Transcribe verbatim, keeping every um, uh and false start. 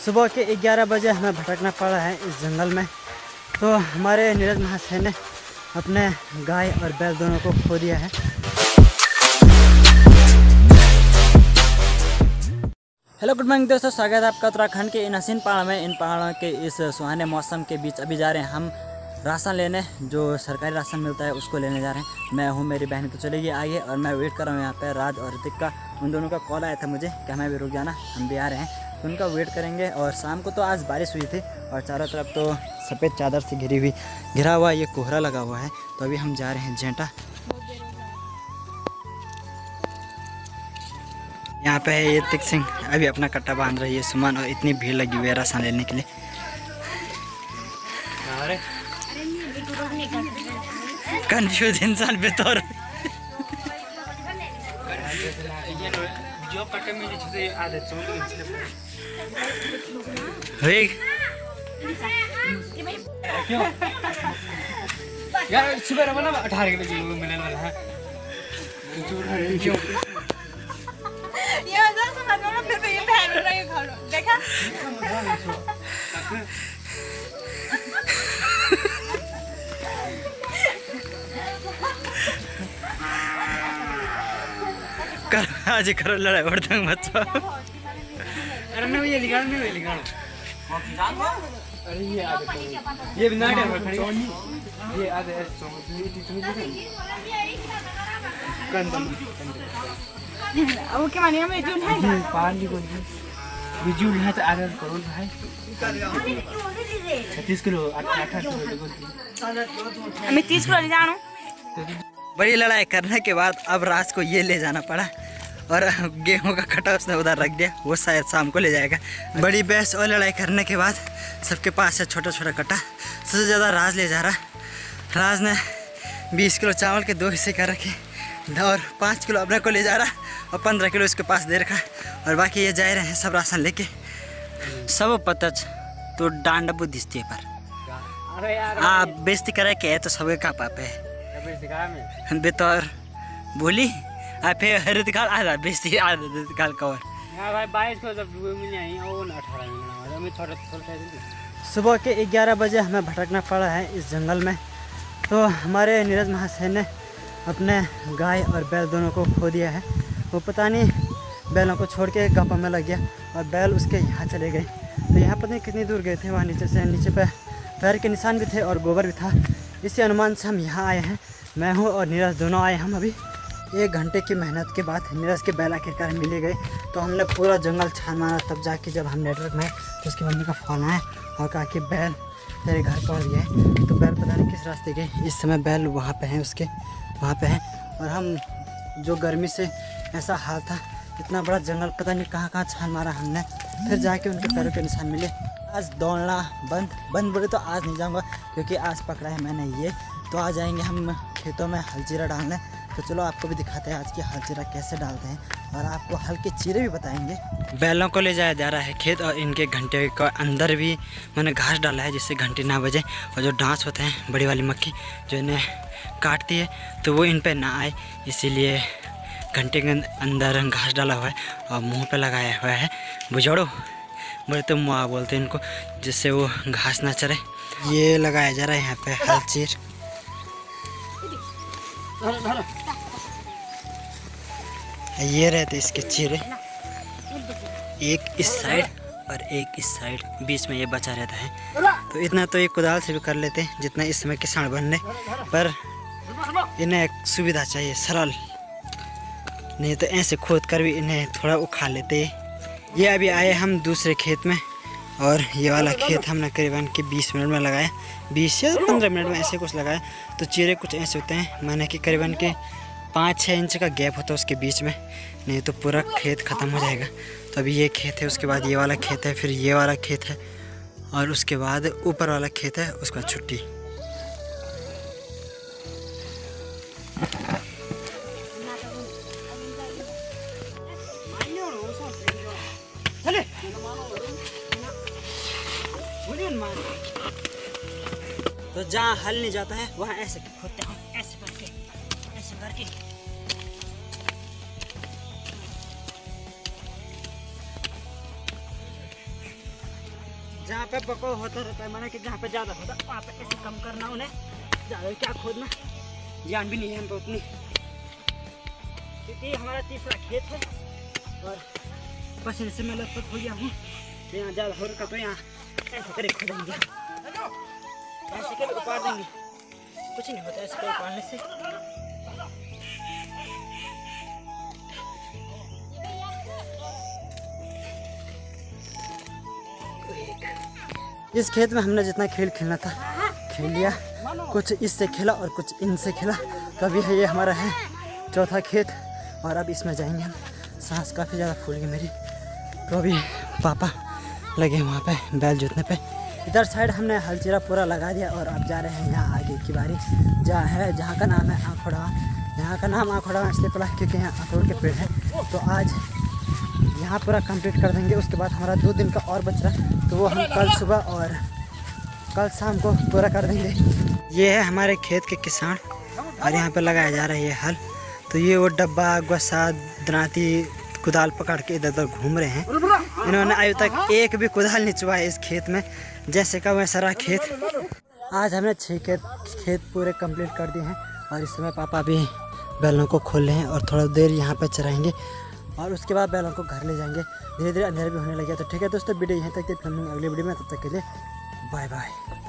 सुबह के ग्यारह बजे हमें भटकना पड़ा है इस जंगल में। तो हमारे नीरज महाशय ने अपने गाय और बैल दोनों को खो दिया है। हेलो गुड मॉर्निंग दोस्तों, स्वागत है आपका उत्तराखंड के इन हसीन पहाड़ में। इन पहाड़ों के इस सुहाने मौसम के बीच अभी जा रहे हैं हम राशन लेने, जो सरकारी राशन मिलता है उसको लेने जा रहे हैं। मैं हूँ, मेरी बहन तो चलेगी आगे और मैं वेट कर रहा हूँ यहाँ पे। राज और ऋतिक का, उन दोनों का कॉल आया था मुझे कि हमें भी रुक जाना, हम भी आ रहे हैं। तो उनका वेट करेंगे। और शाम को तो आज बारिश हुई थी और चारों तरफ तो सफ़ेद चादर से घिरी हुई घिरा हुआ ये कोहरा लगा हुआ है। तो अभी हम जा रहे हैं जेंटा। यहाँ पे है ये ऋतिक सिंह, अभी अपना कट्टा बांध रही है सुमन, और इतनी भीड़ लगी हुई है राशन लेने के लिए। कंफ्यूज इंसान बेतौर यार सुबह रहा ना अठारह बजे मिलने वाला है। ये जरा सा ना फिर भी ये बहन रहा है घर देखा। कर आज करो लड़ाई वर्तंग बच्चा। अरे मैं ये निकाल मैं ये निकाल अरे ये आदत ये बिना डर खड़ी ये आदत सो कंदम अब के मानिए में जून है पानी को बिजुल है तो आदत करो भाई छत्तीस किलो अठारह किलो मैं तीस किलो ले जाऊं। बड़ी लड़ाई करने के बाद अब राज को ये ले जाना पड़ा और गेहूं का कटा उसने उधर रख दिया, वो शायद शाम को ले जाएगा। बड़ी बहस और लड़ाई करने के बाद सबके पास है छोटा छोटा कटा। सबसे ज़्यादा राज ले जा रहा। राज ने बीस किलो चावल के दो हिस्से कर रखे और पाँच किलो अपने को ले जा रहा और पंद्रह किलो इसके पास दे रखा। और बाकी ये जा रहे हैं सब राशन लेके। सब पता तो डांड बुद्धिस्ती पर आप बेइज्जती करे के तो सबके का पाप है बेतौर बोली आप फिर दिखाल आधा बेइज्जती आधा दिखाल कवर। हां भाई बाईस को जब मिल जाए और अठारह मिलना में थोड़ा थोड़ा। सुबह के ग्यारह बजे हमें भटकना पड़ा है इस जंगल में। तो हमारे नीरज महाशय ने अपने गाय और बैल दोनों को खो दिया है। वो पता नहीं बैलों को छोड़ के गप्पा में लग गया और बैल उसके यहाँ चले गए। तो यहाँ पता नहीं कितनी दूर गए थे, वहाँ नीचे से नीचे पे पैर के निशान भी थे और गोबर भी था। इसी अनुमान से हम यहाँ आए हैं। मैं हूँ और नीरज दोनों आए हम अभी। एक घंटे की मेहनत के बाद नीरज के बैल आखिरकार मिले गए। तो हमने पूरा जंगल छान मारा, तब जाके जब हम नेटवर्क में तो उसकी मम्मी का फ़ोन आया और कहा कि बैल तेरे घर पहुँच गए। तो बैल पता नहीं किस रास्ते गए। इस समय बैल वहाँ पे हैं, उसके वहाँ पे हैं। और हम जो गर्मी से ऐसा हाल था, इतना बड़ा जंगल पता नहीं कहाँ कहाँ छान मारा हमने, फिर जाके उनके पैरों के निशान मिले। आज दौड़ना बंद बंद बोले तो आज नहीं जाऊँगा क्योंकि आज पकड़ा है मैंने ये। तो आ जाएंगे हम खेतों में हल जीरा डालने। तो चलो आपको भी दिखाते हैं आज की हल जीरा कैसे डालते हैं और आपको हल के चीरे भी बताएंगे। बैलों को ले जाया जा रहा है खेत और इनके घंटे के अंदर भी मैंने घास डाला है जिससे घंटे ना बजे। और जो डांस होते हैं बड़ी वाली मक्खी जो इन्हें काटती है तो वो इन पर ना आए, इसीलिए घंटे के अंदर घास डाला हुआ है और मुँह पर लगाया हुआ है बुझाड़ो बोले तो मुआ बोलते हैं इनको, जिससे वो घास ना चरे। ये लगाया जा रहा है यहाँ पे हल चीर। ये रहते इसके चीरे, एक इस साइड और एक इस साइड, बीच में ये बचा रहता है। तो इतना तो ये कुदाल से भी कर लेते हैं जितना इस समय किसान बनने, पर इन्हें एक सुविधा चाहिए सरल, नहीं तो ऐसे खोद कर भी इन्हें थोड़ा उखाड़ लेते। ये अभी आए हम दूसरे खेत में और ये वाला खेत हमने करीबन के बीस मिनट में लगाया, बीस या पंद्रह मिनट में ऐसे कुछ लगाया। तो चीरे कुछ ऐसे होते हैं माने कि करीबन के पाँच छः इंच का गैप होता है उसके बीच में, नहीं तो पूरा खेत ख़त्म हो जाएगा। तो अभी ये खेत है, उसके बाद ये वाला खेत है, फिर ये वाला खेत है और उसके बाद ऊपर वाला खेत है, उसके बाद छुट्टी। तो जहाँ हल नहीं जाता है वहाँ ऐसे खोदते हैं, ऐसे करके ऐसे करके। जहाँ पे बको होता रहता है, माना कि जहाँ पे ज़्यादा होता है वहाँ पे ऐसे कम करना, उन्हें ज़्यादा क्या खोदना, जान भी नहीं है हमको उतनी, क्योंकि हमारा तीसरा खेत है और पसीने से मैं लथपथ हो गया हूँ। तो यहाँ ज़्यादा हो रखा तो यहाँ ऐसे करे खोदेंगे, ऐसे करे उपाड़ देंगे, कुछ नहीं होता ऐसे करे उपाड़ने से। इस खेत में हमने जितना खेल खेलना था खेल लिया, कुछ इससे खेला और कुछ इनसे खेला। तो अभी है ये हमारा है चौथा खेत और अब इसमें जाएंगे हम। सांस काफ़ी ज़्यादा फूल गई मेरी। तो अभी पापा लगे वहाँ पे बैल जोतने पे। इधर साइड हमने हलचीरा पूरा लगा दिया और अब जा रहे हैं यहाँ आगे की बारी, जहाँ है जहाँ का नाम है आखोड़ा। यहाँ का नाम आखोड़ा इसलिए पड़ा क्योंकि यहाँ अखरोट के पेड़ है। तो आज यहाँ पूरा कंप्लीट कर देंगे, उसके बाद हमारा दो दिन का और बच रहा है तो वो हम कल सुबह और कल शाम को पूरा कर देंगे। ये है हमारे खेत के किसान और यहाँ पे लगाया जा रहा है ये हल। तो ये वो डब्बा गुस्सा दराती कुदाल पकड़ के इधर उधर घूम रहे हैं। इन्होंने अभी तक एक भी कुदाल नहीं चुआ है इस खेत में, जैसे का वैसा रहा खेत। आज हमने छः खेत खेत पूरे कंप्लीट कर दिए हैं और इस समय पापा भी बैलों को खोल रहे हैं और थोड़ा देर यहाँ पर चराएँगे और उसके बाद बैलों को घर ले जाएंगे। धीरे धीरे अंधेरा भी होने लगे। तो ठीक है दोस्तों, वीडियो यहीं तक थी, फिल्मिंग अगली वीडियो में, तब तक के लिए बाय बाय।